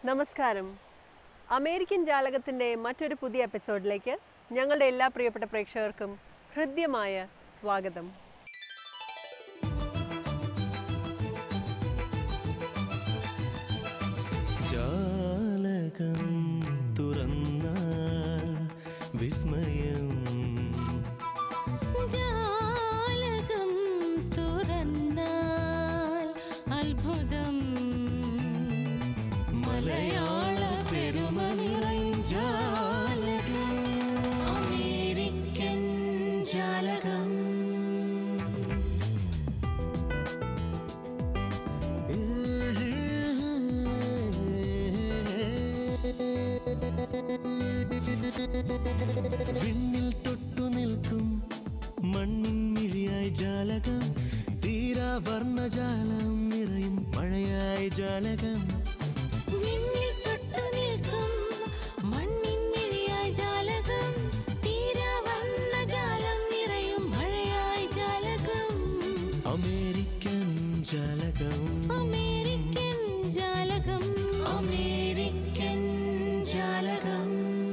നമസ്കാരം. അമേരിക്കൻ ജാലകത്തിൻ്റെ മറ്റൊരു പുതിയ എപ്പിസോഡിലേക്ക് ഞങ്ങളുടെ എല്ലാ പ്രിയപ്പെട്ട പ്രേക്ഷകർക്കും ഹൃദ്യമായ സ്വാഗതം. ജാലകം തുറന്നാൽ വിസ്മയം, ജാലകം തുറന്നാൽ അത്ഭുതം, മലയാള പെരുമ നിറഞ്ചാലകം, അമേരിക്കൻ ജാലകം. വിണ്ണിൽ തൊട്ടു നിൽക്കും മണ്ണിൻ മിഴിയായി ജാലകം, തീരാ വർണ്ണജാലം നിറയും മഴയായി ജാലകം. വിണ്ണിൽ തൊട്ടു നിൽക്കും മണ്ണിൻ മിഴിയായി ജാലകം, തീരാ വർണ്ണജാലം നിറയും മഴയായി ജാലകം. അമേരിക്കൻ ജാലകം, അമേരിക്കൻ ജാലകം, അമേരിക്കൻ ജാലകം.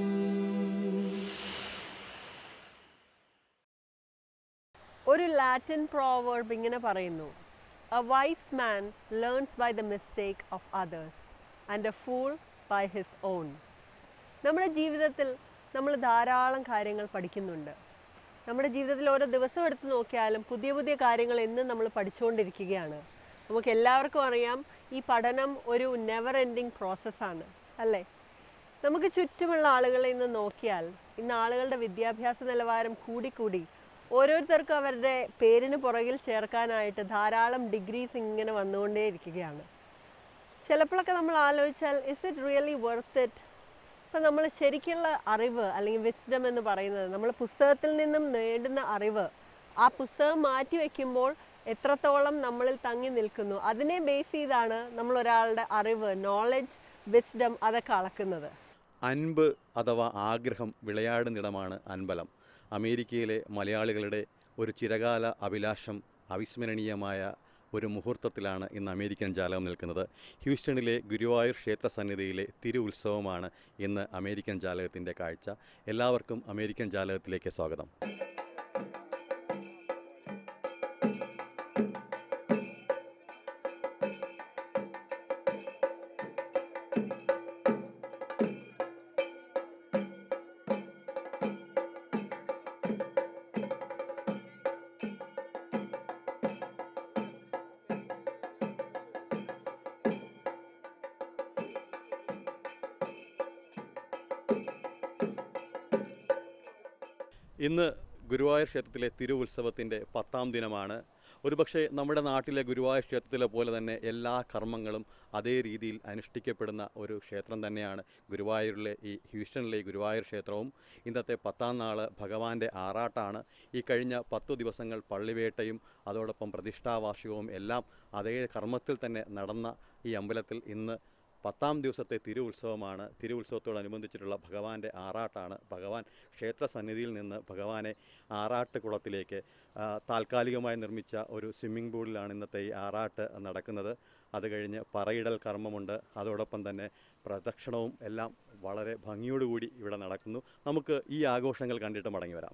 ഒരു ലാറ്റിൻ പ്രോവർബ് ഇങ്ങനെ പറയുന്നു: A wise man learns by the mistake of others and a fool by his own. നമ്മുടെ ജീവിതത്തിൽ നമ്മൾ ധാരാളം കാര്യങ്ങൾ പഠിക്കുന്നുണ്ട്. നമ്മുടെ ജീവിതത്തിൽ ഓരോ ദിവസം എടുത്ത് നോക്കിയാലും പുതിയ പുതിയ കാര്യങ്ങൾ എന്നും നമ്മൾ പഠിച്ചുകൊണ്ടിരിക്കുകയാണ്. നമുക്ക് എല്ലാവർക്കും അറിയാം, ഈ പഠനം ഒരു നെവർ എൻഡിങ് പ്രോസസ്സാണ്, അല്ലേ? നമുക്ക് ചുറ്റുമുള്ള ആളുകളെ ഇന്ന് നോക്കിയാൽ ഇന്ന് ആളുകളുടെ വിദ്യാഭ്യാസ നിലവാരം കൂടിക്കൂടി ഓരോരുത്തർക്കും അവരുടെ പേരിന് പുറകിൽ ചേർക്കാനായിട്ട് ധാരാളം ഡിഗ്രീസ് ഇങ്ങനെ വന്നുകൊണ്ടേയിരിക്കുകയാണ്. ചിലപ്പോഴൊക്കെ നമ്മൾ ആലോചിച്ചാൽ is it really worth it? ഇപ്പം നമ്മൾ ശരിക്കുള്ള അറിവ് അല്ലെങ്കിൽ വിസ്ഡം എന്ന് പറയുന്നത് നമ്മൾ പുസ്തകത്തിൽ നിന്നും നേടുന്ന അറിവ്, ആ പുസ്തകം മാറ്റി വയ്ക്കുമ്പോൾ എത്രത്തോളം നമ്മളിൽ തങ്ങി നിൽക്കുന്നു, അതിനെ ബേസ് ചെയ്താണ് നമ്മൾ ഒരാളുടെ അറിവ്, നോളജ്, വിസ്ഡം അതൊക്കെ അളക്കുന്നത്. അൻപ് അഥവാ ആഗ്രഹം വിളയാടുന്നിടമാണ് അൻപലം. അമേരിക്കയിലെ മലയാളികളുടെ ഒരു ചിരകാല അഭിലാഷം അവിസ്മരണീയമായ ഒരു മുഹൂർത്തത്തിലാണ് ഇന്ന് അമേരിക്കൻ ജാലകം നിൽക്കുന്നത്. ഹ്യൂസ്റ്റണിലെ ഗുരുവായൂർ ക്ഷേത്ര സന്നിധിയിലെ തിരു ഉത്സവമാണ് ഇന്ന് അമേരിക്കൻ ജാലകത്തിൻ്റെ കാഴ്ച. എല്ലാവർക്കും അമേരിക്കൻ ജാലകത്തിലേക്ക് സ്വാഗതം. ഇന്ന് ഗുരുവായൂർ ക്ഷേത്രത്തിലെ തിരു ഉത്സവത്തിൻ്റെ 10ാം ദിനമാണ്. ഒരുപക്ഷെ നമ്മുടെ നാട്ടിലെ ഗുരുവായൂർ ക്ഷേത്രത്തിലെ പോലെ തന്നെ എല്ലാ കർമ്മങ്ങളും അതേ രീതിയിൽ അനുഷ്ഠിക്കപ്പെടുന്ന ഒരു ക്ഷേത്രം തന്നെയാണ് ഗുരുവായൂരിലെ ഈ ഹ്യൂസ്റ്റണിലെ ഗുരുവായൂർ ക്ഷേത്രവും. ഇന്നത്തെ 10ാം നാൾ ഭഗവാന്റെ ആറാട്ടാണ്. ഈ കഴിഞ്ഞ 10 ദിവസങ്ങൾ പള്ളിവേട്ടയും അതോടൊപ്പം പ്രതിഷ്ഠാവാർഷികവും എല്ലാം അതേ കർമ്മത്തിൽ തന്നെ നടന്ന ഈ അമ്പലത്തിൽ ഇന്ന് 10ാം ദിവസത്തെ തിരു ഉത്സവമാണ്. തിരു ഉത്സവത്തോടനുബന്ധിച്ചിട്ടുള്ള ഭഗവാന്റെ ആറാട്ടാണ്. ഭഗവാൻ ക്ഷേത്ര സന്നിധിയിൽ നിന്ന് ഭഗവാനെ ആറാട്ട് കുളത്തിലേക്ക് താൽക്കാലികമായി നിർമ്മിച്ച ഒരു സ്വിമ്മിംഗ് പൂളിലാണ് ഇന്നത്തെ ഈ ആറാട്ട് നടക്കുന്നത്. അത് കഴിഞ്ഞ് പറയിടൽ കർമ്മമുണ്ട്. അതോടൊപ്പം തന്നെ പ്രദക്ഷിണവും എല്ലാം വളരെ ഭംഗിയോടുകൂടി ഇവിടെ നടക്കുന്നു. നമുക്ക് ഈ ആഘോഷങ്ങൾ കണ്ടിട്ട് മടങ്ങി വരാം.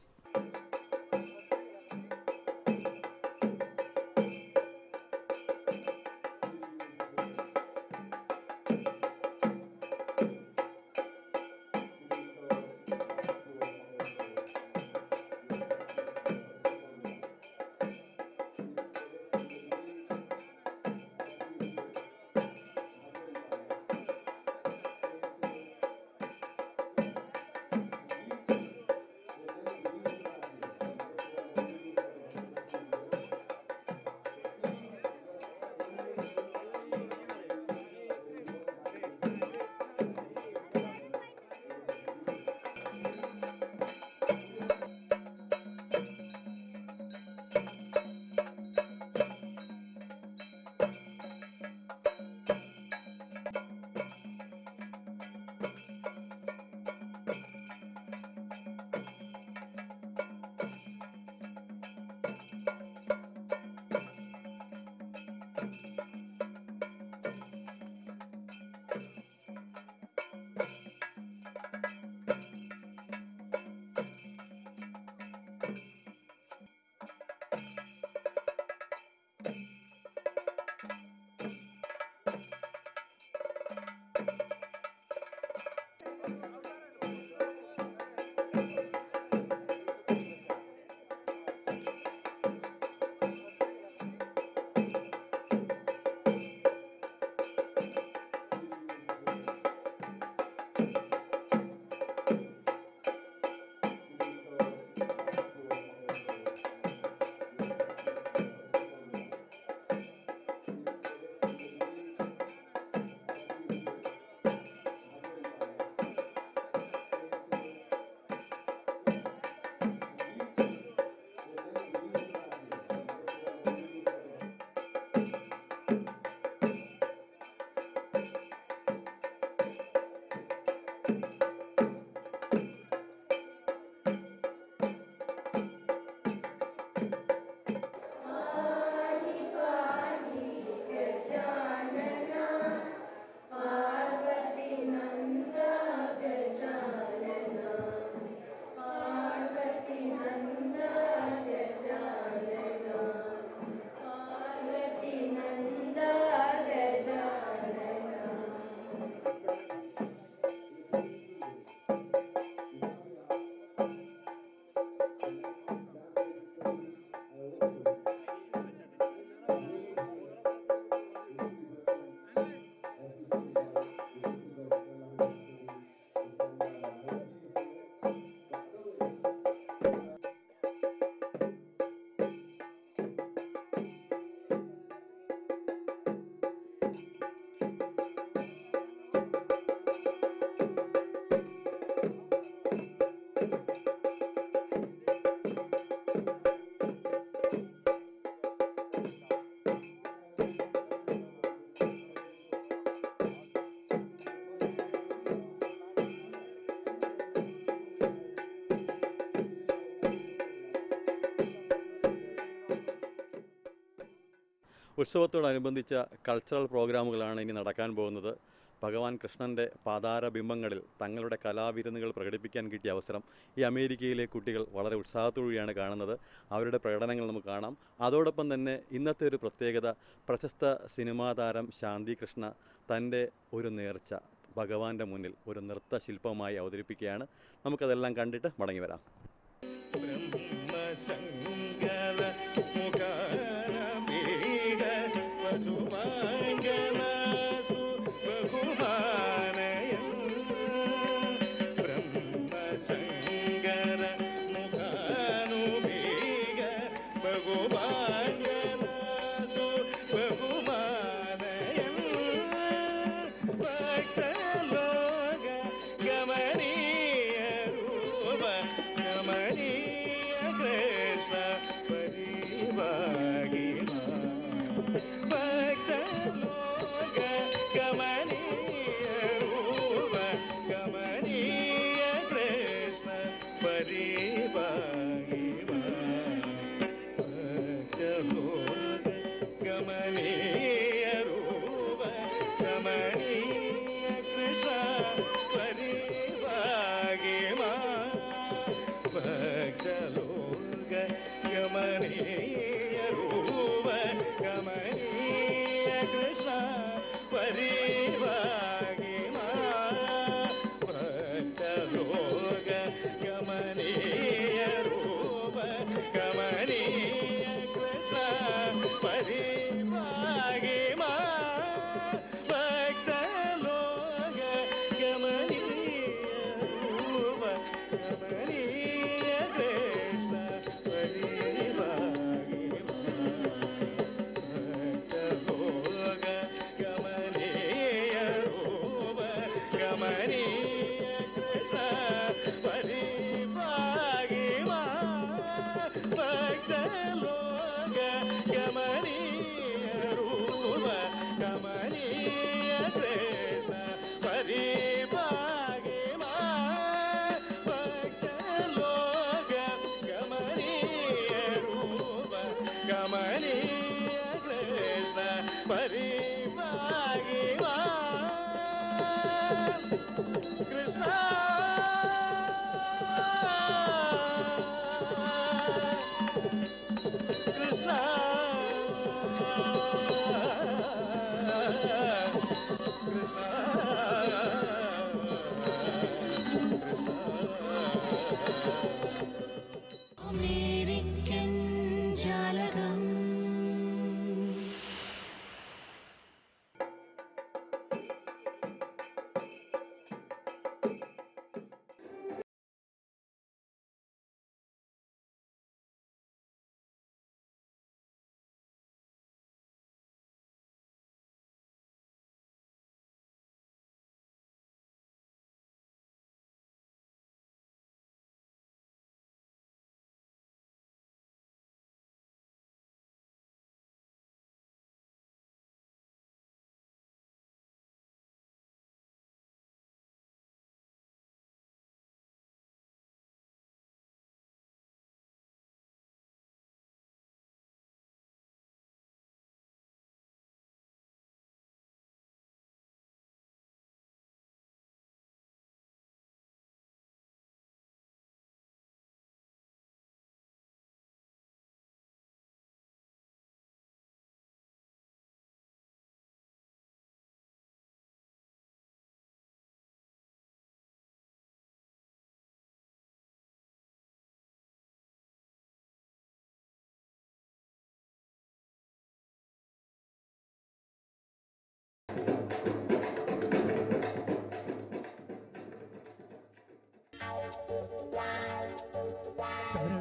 ഉത്സവത്തോടനുബന്ധിച്ച കൾച്ചറൽ പ്രോഗ്രാമുകളാണ് ഇനി നടക്കാൻ പോകുന്നത്. ഭഗവാൻ കൃഷ്ണൻ്റെ പാതാരബിംബങ്ങളിൽ തങ്ങളുടെ കലാവിരുന്നുകൾ പ്രകടിപ്പിക്കാൻ കിട്ടിയ അവസരം ഈ അമേരിക്കയിലെ കുട്ടികൾ വളരെ ഉത്സാഹത്തോടുകൂടിയാണ് കാണുന്നത്. അവരുടെ പ്രകടനങ്ങൾ നമുക്ക് കാണാം. അതോടൊപ്പം തന്നെ ഇന്നത്തെ ഒരു പ്രത്യേകത, പ്രശസ്ത സിനിമാ താരം ശാന്തി കൃഷ്ണ തൻ്റെ ഒരു നേർച്ച ഭഗവാന്റെ മുന്നിൽ ഒരു നൃത്തശില്പമായി അവതരിപ്പിക്കുകയാണ്. നമുക്കതെല്ലാം കണ്ടിട്ട് മടങ്ങി വരാം.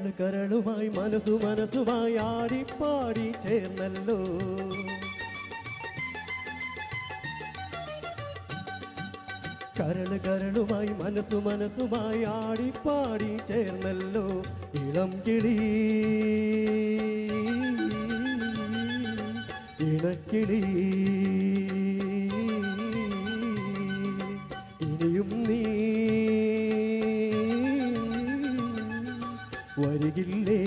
കരളുമായി മനസ്സുമായി ആടിപ്പാടി ചേർന്നല്ലോ. കരളുമായി മനസ്സുമായി ആടിപ്പാടി ചേർന്നല്ലോ. ഇളം കിളി ഇണക്കിളി ഇനിയും നീ വരികില്ലേ?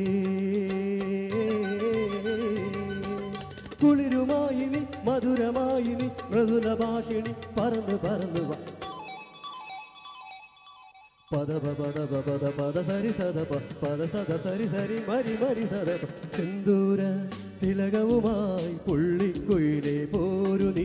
കുളിരുമായി നീ മധുരമായി നീ മൃദുലഭാഷിണി പറന്നു പറന്നു വാ. പദ പദ പദ പദ സരി സദ പദ സദ സരി സരി മരി മരി സദ സിന്ദൂര തിലകവുമായി പുള്ളിക്കുയിലേ പോരു നീ.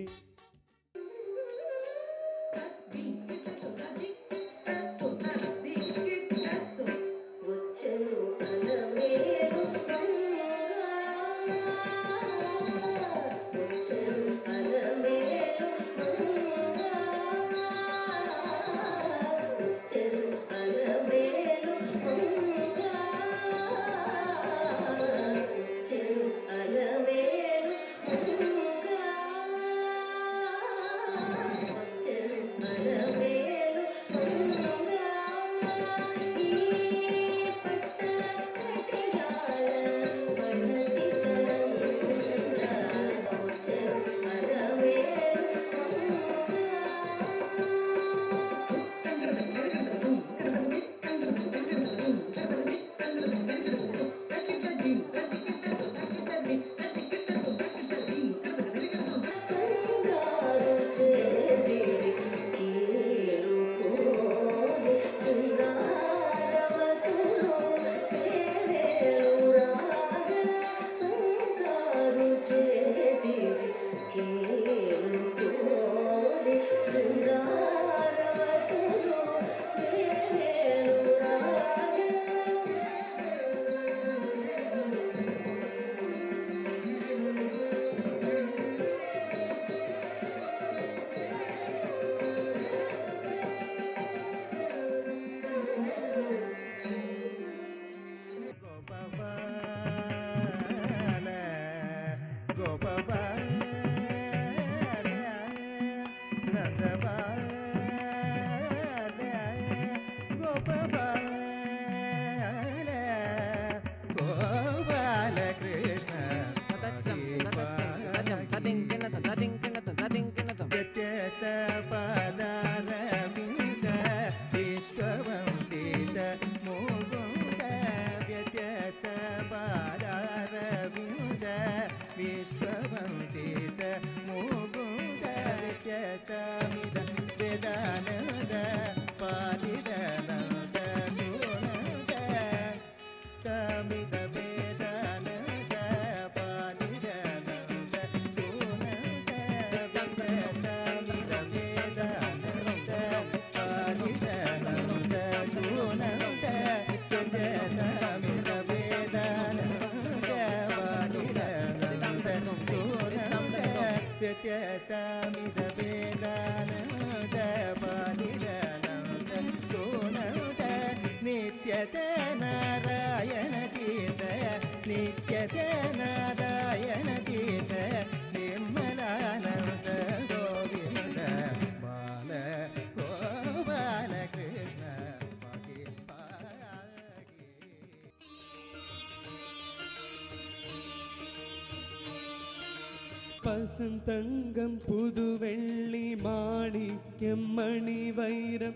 പസന്തങ്കം പുതുവെള്ളി മാണിക്യം മണിവൈരം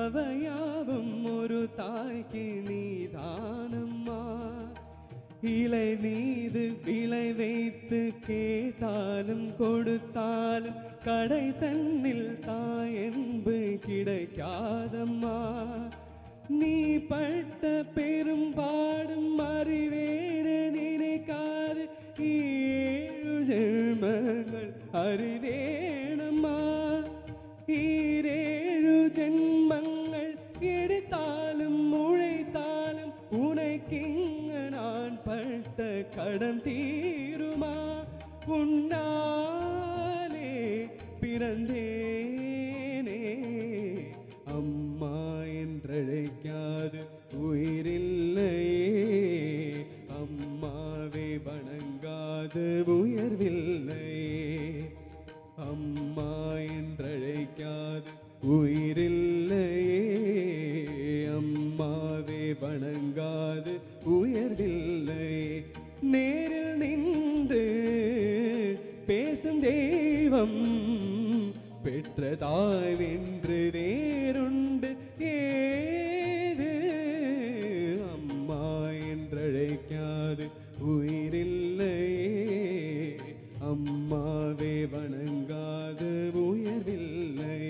അവയാവും ഒരു തായ്ക്ക് നീതാനമ്മാ. இலை மீது விலை வைத்து கேட்டாலும் கொடுத்தாலும் கடை தன்னில் தாயன்பு கிடைக்காதம்மா. நீ பட்ட பெரும்பாடும் அறிவேன நினைக்காது ஏழு ஜென்மங்கள் அறிவேணம்மா. ஈரேழு ஜென்மங்கள் எடுத்தாலும் உழைத்தாலும் உனக்கிங்க நான் பட்ட கடன் தீருமா. உன்னாலே பிறந்தேனே அம்மா என்றழைக்காது உயிரில்லை என்றழைக்காது உயிரில்லையே, அம்மாவே வணங்காது உயர்வில்லையே. நேரில் நின்று பேசும் தெய்வம் பெற்ற தாய் வென்று வேறுண்டு ஏது, அம்மா என்றழைக்காது உயிரில்லையே, அம்மாவே வணங்காது உயர்வில்லையே.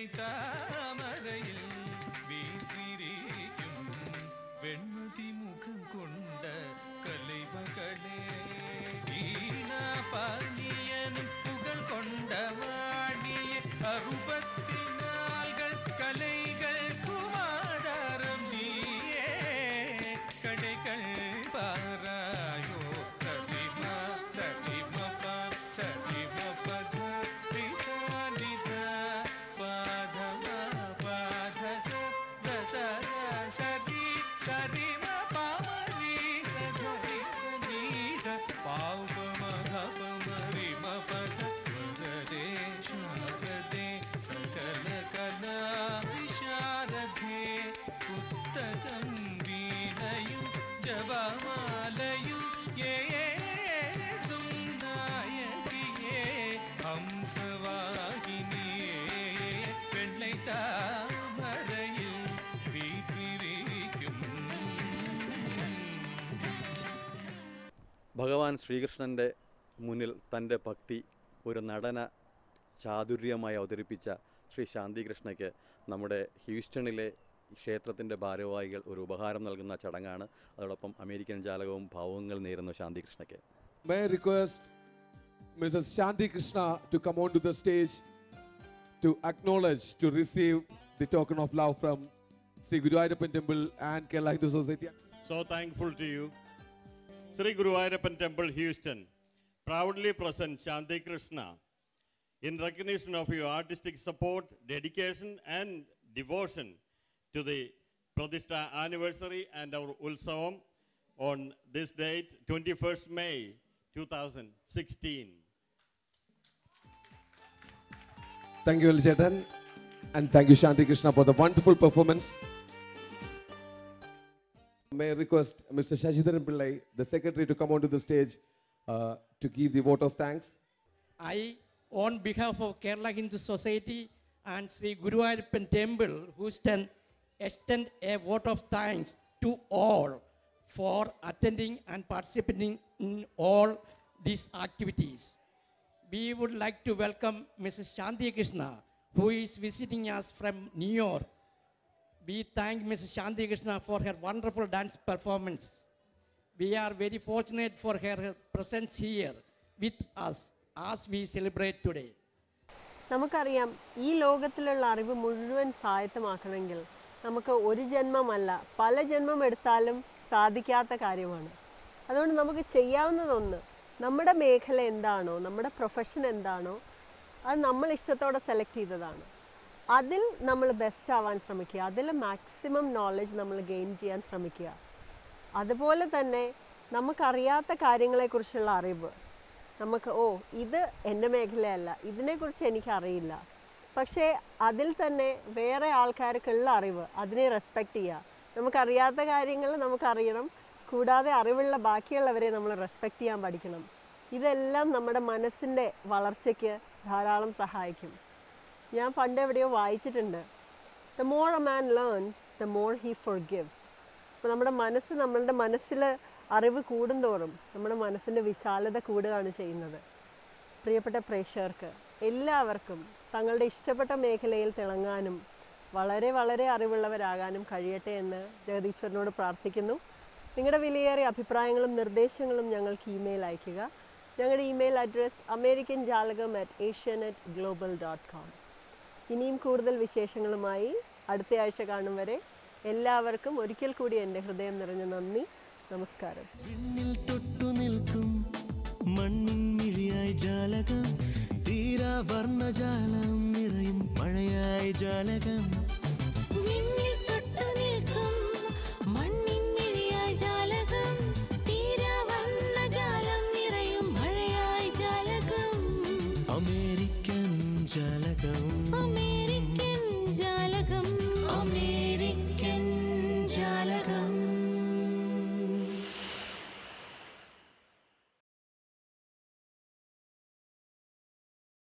താമരയിൽ വീട്ടിരിക്കും വെൺമതി മുഖം കൊണ്ട കലൈമകളെ വീണ പാനീയനും പുകൾ കൊണ്ട വാണിയ അറുപത്തിനാലുകൾ കലൈകൾ കുമാരം നീയേ കടകൾ പാറായോ സതിമ സതിമ സതിമ പദ ത്രിസാനിത പാദമ പാദ സ സതി സതിമ പാമരി സധരി സനീത പാവമ ധപമരി മപദ വദേ ശാരദേ സകല കലാ വിശാരദേ പുസ്തകം വീണയും ജപമാലയും ഏതും നായകിയേ ഹംസവാഹിനിയേ വെള്ളை താമരയിൽ വീട്ടിരിക്കും. ഭഗവാൻ ശ്രീകൃഷ്ണൻ്റെ മുന്നിൽ തൻ്റെ ഭക്തി ഒരു നടന ചാതുര്യമായി അവതരിപ്പിച്ച ശ്രീ ശാന്തികൃഷ്ണയ്ക്ക് നമ്മുടെ ഹ്യൂസ്റ്റണിലെ ക്ഷേത്രത്തിൻ്റെ ഭാരവാഹികൾ ഒരു ഉപഹാരം നൽകുന്ന ചടങ്ങാണ്. അതോടൊപ്പം അമേരിക്കൻ ജാലകവും ഭാവങ്ങൾ നേരുന്നു ശാന്തികൃഷ്ണയ്ക്ക്. May I request Mrs. Shanti Krishna to come onto the stage to acknowledge, to receive the token of love from Sri Guruvayurappan Temple and Kerala Hindu Society. So thankful to you. Sri Guruvayurappan Temple, Houston, proudly presents Shanti Krishna in recognition of your artistic support, dedication and devotion to the Pradishta anniversary and our Utsavam on this date, 21st May 2016. Thank you, Chetan, and thank you, Shanti Krishna, for the wonderful performance. May I request Mr. Shashidharan Pillai, the secretary, to come onto the stage to give the vote of thanks. I, on behalf of Kerala Hindu Society and Sri Guruvayurappan Temple, Houston, extend a vote of thanks to all for attending and participating in all these activities. We would like to welcome Mrs. Shanti Krishna, who is visiting us from New York. We thank Mrs. Shanti Krishna for her wonderful dance performance. We are very fortunate for her presence here with us as we celebrate today. നമുക്കറിയാം, ഈ ലോകത്തിലുള്ള അറിവ് മുഴുവൻ സ്വായത്തമാക്കണമെങ്കിൽ നമുക്ക് ഒരു ജന്മമല്ല പല ജന്മം എടുത്താലും സാധിക്കാത്ത കാര്യമാണ്. അതുകൊണ്ട് നമുക്ക് ചെയ്യാവുന്നതൊന്ന്, നമ്മുടെ മേഖല എന്താണോ, നമ്മുടെ പ്രൊഫഷൻ എന്താണോ, അത് നമ്മൾ ഇഷ്ടത്തോടെ സെലക്ട് ചെയ്തതാണ്. അതിൽ നമ്മൾ ബെസ്റ്റ് ആവാൻ ശ്രമിക്കുക, അതിൽ മാക്സിമം നോളജ് നമ്മൾ ഗെയിൻ ചെയ്യാൻ ശ്രമിക്കുക. അതുപോലെ തന്നെ നമുക്കറിയാത്ത കാര്യങ്ങളെക്കുറിച്ചുള്ള അറിവ്, നമുക്ക് ഇത് എൻ്റെ മേഖലയല്ല, ഇതിനെക്കുറിച്ച് എനിക്കറിയില്ല, പക്ഷേ അതിൽ തന്നെ വേറെ ആൾക്കാർക്കുള്ള അറിവ് അതിനെ റെസ്പെക്റ്റ് ചെയ്യുക. നമുക്കറിയാത്ത കാര്യങ്ങൾ നമുക്കറിയണം, കൂടാതെ അറിവുള്ള ബാക്കിയുള്ളവരെ നമ്മൾ റെസ്പെക്റ്റ് ചെയ്യാൻ പഠിക്കണം. ഇതെല്ലാം നമ്മുടെ മനസ്സിൻ്റെ വളർച്ചയ്ക്ക് ധാരാളം സഹായിക്കും. ഞാൻ പണ്ട് എവിടെയോ വായിച്ചിട്ടുണ്ട്, the more a man learns the more he forgives. അപ്പോൾ നമ്മളുടെ മനസ്സിൽ അറിവ് കൂടുന്തോറും നമ്മുടെ മനസ്സിൻ്റെ വിശാലത കൂടുകയാണ് ചെയ്യുന്നത്. പ്രിയപ്പെട്ട പ്രേക്ഷകർക്ക് എല്ലാവർക്കും തങ്ങളുടെ ഇഷ്ടപ്പെട്ട മേഖലയിൽ തിളങ്ങാനും വളരെ വളരെ അറിവുള്ളവരാകാനും കഴിയട്ടെ എന്ന് ജഗദീശ്വരനോട് പ്രാർത്ഥിക്കുന്നു. നിങ്ങളുടെ വിലയേറിയ അഭിപ്രായങ്ങളും നിർദ്ദേശങ്ങളും ഞങ്ങൾക്ക് ഇമെയിൽ അയയ്ക്കുക. ഞങ്ങളുടെ ഇമെയിൽ അഡ്രസ് americanjalakam@asianetglobal.com. ഇനിയും കൂടുതൽ വിശേഷങ്ങളുമായി അടുത്ത ആഴ്ച കാണും വരെ എല്ലാവർക്കും ഒരിക്കൽ കൂടി എൻ്റെ ഹൃദയം നിറഞ്ഞ നന്ദി, നമസ്കാരം. വിണ്ണിൽ തൊട്ടു നിൽക്കും മണ്ണിൻ മിഴിയായി ജാലകം, തീരാ വർണ്ണജാലം നിറയും മഴയായി ജാലകം.